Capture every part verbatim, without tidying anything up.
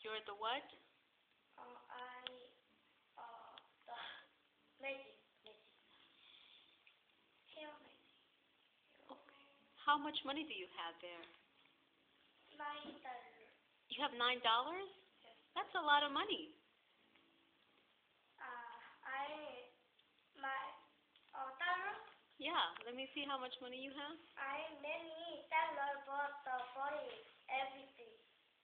You're the what? Uh, I, uh, the magic, magic. Hair magic. Okay. How much money do you have there? Nine dollar. You have nine dollars? Yes. That's a lot of money. Uh, I, my, uh, dollar. Yeah. Let me see how much money you have. I many dollar bought the body, everything.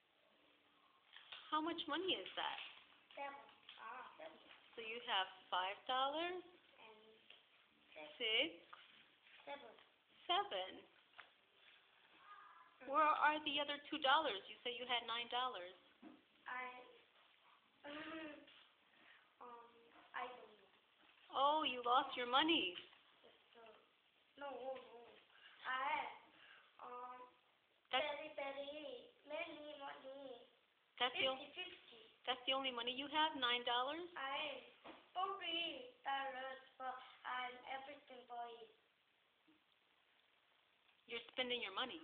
How much money is that? Seven. Ah, seven. So you have five dollars, And six. six, Seven. seven. Where are the other two dollars? You say you had nine dollars. I, um, I don't know. Oh, you lost your money. It's, uh, no, no. I, um, That's very, very many money. that's the Fifty, o- fifty. that's the only money you have. Nine dollars. I forty dollars for and everything for it. You're spending your money.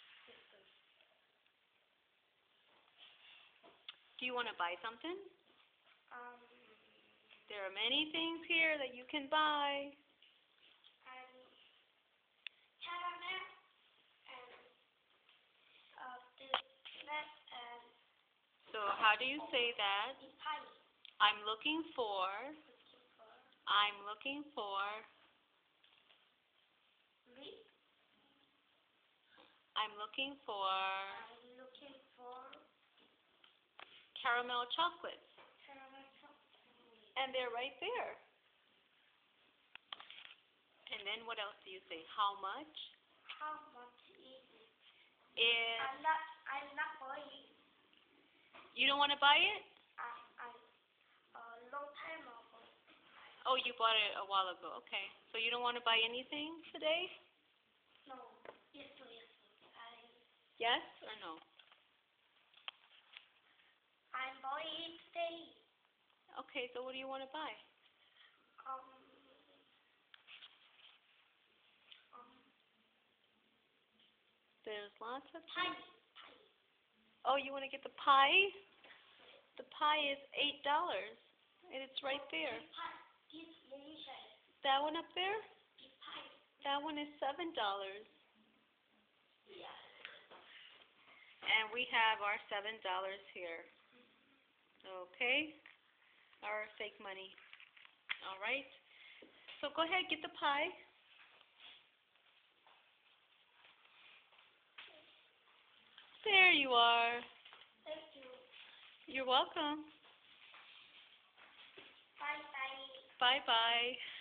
Do you want to buy something? Um, There are many things here that you can buy. and caramel and uh, this nut and So how do you say that? the pie. I'm looking for. Looking for I'm looking for. lip. I'm looking for I'm looking for caramel chocolates. caramel chocolate. And they're right there. And then what else do you say? How much? How much is it? Is I'm not. I'm not buying. you don't want to buy it? I. I. A long time ago. Oh, you bought it a while ago. Okay. So you don't want to buy anything today? No. Yes, yes. I. Yes or no? I'm buying today. Okay. So what do you want to buy? Um. Um. There's lots of Pie. things. Pie. Oh, you want to get the pie? The pie is eight dollars, and it's right there. This pie. This delicious. That one up there? This pie. That one is seven dollars. Yeah. And we have our seven dollars here. Okay? Our fake money. All right? So go ahead, get the pie. There you are. Thank you. You're welcome. Bye bye. Bye-bye.